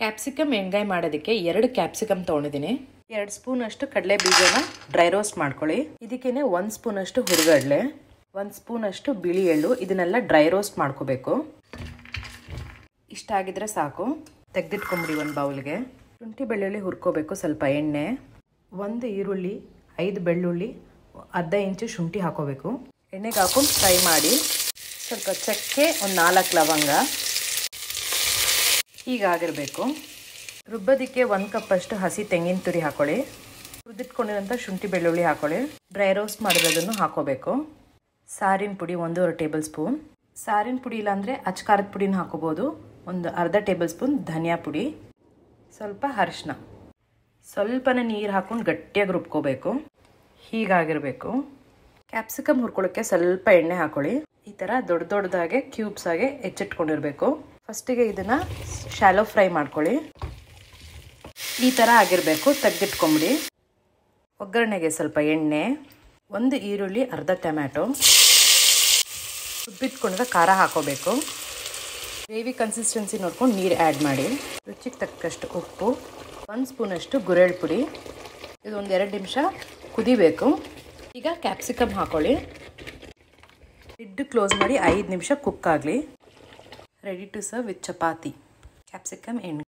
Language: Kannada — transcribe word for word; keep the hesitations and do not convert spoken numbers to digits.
ಕ್ಯಾಪ್ಸಿಕಮ್ ಎಣ್ಗಾಯಿ ಮಾಡೋದಕ್ಕೆ ಎರಡು ಕ್ಯಾಪ್ಸಿಕಮ್ ತೊಗೊಂಡಿದ್ದೀನಿ. ಎರಡು ಸ್ಪೂನ್ ಅಷ್ಟು ಕಡಲೆ ಬೀಜನ ಡ್ರೈ ರೋಸ್ಟ್ ಮಾಡ್ಕೊಳ್ಳಿ. ಇದಕ್ಕೇನೆ ಒಂದು ಸ್ಪೂನ್ ಅಷ್ಟು ಹುರಿಗಡಲೆ, ಒಂದು ಸ್ಪೂನ್ ಅಷ್ಟು ಬಿಳಿ ಎಳ್ಳು, ಇದನ್ನೆಲ್ಲ ಡ್ರೈ ರೋಸ್ಟ್ ಮಾಡ್ಕೋಬೇಕು. ಇಷ್ಟ ಆಗಿದ್ರೆ ಸಾಕು. ತೆಗೆದಿಟ್ಕೊಂಬಿಡಿ ಒಂದು ಬೌಲ್ಗೆ. ಶುಂಠಿ ಬೆಳ್ಳುಳ್ಳಿ ಹುರ್ಕೋಬೇಕು. ಸ್ವಲ್ಪ ಎಣ್ಣೆ, ಒಂದು ಈರುಳ್ಳಿ, ಐದು ಬೆಳ್ಳುಳ್ಳಿ, ಅರ್ಧ ಇಂಚು ಶುಂಠಿ ಹಾಕೋಬೇಕು. ಎಣ್ಣೆಗೆ ಹಾಕೊಂಡು ಫ್ರೈ ಮಾಡಿ. ಸ್ವಲ್ಪ ಚಕ್ಕೆ, ಒಂದು ನಾಲ್ಕು ಲವಂಗ ಹೀಗಾಗಿರಬೇಕು. ರುಬ್ಬೋದಕ್ಕೆ ಒಂದು ಕಪ್ಪಷ್ಟು ಹಸಿ ತೆಂಗಿನ ತುರಿ ಹಾಕೊಳ್ಳಿ. ಹುರಿದಿಟ್ಕೊಂಡಿರೋಂಥ ಶುಂಠಿ ಬೆಳ್ಳುಳ್ಳಿ ಹಾಕೊಳ್ಳಿ. ಡ್ರೈ ರೋಸ್ಟ್ ಮಾಡಿರೋದನ್ನು ಹಾಕೋಬೇಕು. ಸಾರಿನ ಪುಡಿ ಒಂದೂವರೆ ಟೇಬಲ್ ಸ್ಪೂನ್. ಸಾರಿನ ಪುಡಿ ಇಲ್ಲಾಂದರೆ ಅಚ್ಕಾರದ ಪುಡಿನ ಹಾಕೋಬೋದು. ಒಂದು ಅರ್ಧ ಟೇಬಲ್ ಸ್ಪೂನ್ ಧನಿಯಾ ಪುಡಿ, ಸ್ವಲ್ಪ ಅರಿಶಿನ, ಸ್ವಲ್ಪನೇ ನೀರು ಹಾಕ್ಕೊಂಡು ಗಟ್ಟಿಯಾಗಿ ರುಬ್ಕೋಬೇಕು. ಹೀಗಾಗಿರಬೇಕು. ಕ್ಯಾಪ್ಸಿಕಮ್ ಹುರ್ಕೊಳ್ಳೋಕ್ಕೆ ಸ್ವಲ್ಪ ಎಣ್ಣೆ ಹಾಕೊಳ್ಳಿ. ಈ ಥರ ದೊಡ್ಡ ದೊಡ್ಡದಾಗೆ ಕ್ಯೂಬ್ಸ್ ಆಗಿ ಹೆಚ್ಚಿಟ್ಕೊಂಡಿರಬೇಕು. ಫಸ್ಟಿಗೆ ಇದನ್ನು ಶಾಲೋ ಫ್ರೈ ಮಾಡ್ಕೊಳ್ಳಿ. ಈ ಥರ ಆಗಿರಬೇಕು. ತೆಗೆದಿಟ್ಕೊಂಬಿಡಿ. ಒಗ್ಗರಣೆಗೆ ಸ್ವಲ್ಪ ಎಣ್ಣೆ, ಒಂದು ಈರುಳ್ಳಿ, ಅರ್ಧ ಟೊಮ್ಯಾಟೊ, ರುಬ್ಬಿಟ್ಕೊಂಡಿರೋ ಖಾರ ಹಾಕೋಬೇಕು. ಗ್ರೇವಿ ಕನ್ಸಿಸ್ಟೆನ್ಸಿ ನೋಡ್ಕೊಂಡು ನೀರು ಆ್ಯಡ್ ಮಾಡಿ. ರುಚಿಗೆ ತಕ್ಕಷ್ಟು ಉಪ್ಪು, ಒಂದು ಸ್ಪೂನಷ್ಟು ಗುರೆಳ್ ಪುಡಿ. ಇದು ಒಂದು ಎರಡು ನಿಮಿಷ ಕುದಿಬೇಕು. ಈಗ ಕ್ಯಾಪ್ಸಿಕಮ್ ಹಾಕೊಳ್ಳಿ. ಲಿಡ್ ಕ್ಲೋಸ್ ಮಾಡಿ ಐದು ನಿಮಿಷ ಕುಕ್ ಆಗಲಿ. Ready to serve with chapati. Capsicum ಎಣ್ಣೆ